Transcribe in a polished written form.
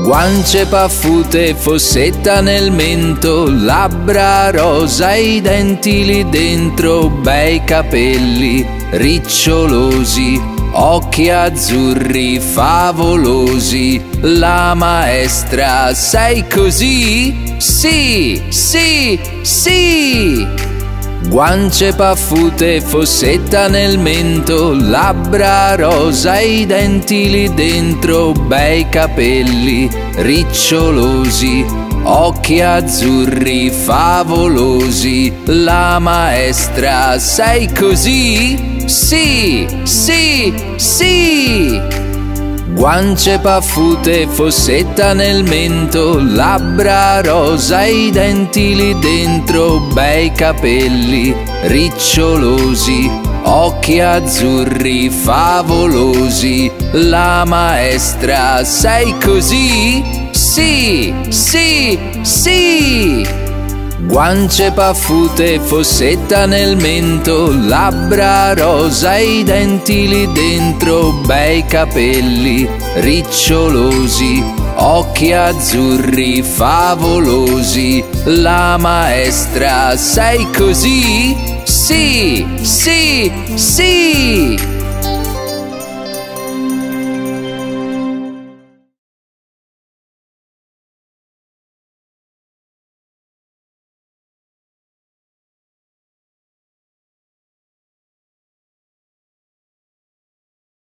Guance paffute, fossetta nel mento, labbra rosa e i denti lì dentro, bei capelli ricciolosi, occhi azzurri favolosi. La maestra, sei così? Sì, sì, sì! Guance paffute, fossetta nel mento, labbra rosa e i denti lì dentro, bei capelli ricciolosi, occhi azzurri favolosi. La maestra, sei così? Sì, sì, sì! Guance paffute, fossetta nel mento, labbra rosa e i denti lì dentro, bei capelli ricciolosi, occhi azzurri favolosi. La maestra, sei così? Sì, sì, sì! Guance paffute, fossetta nel mento, labbra rosa e i denti lì dentro, bei capelli ricciolosi, occhi azzurri favolosi. La maestra, sei così? Sì, sì, sì!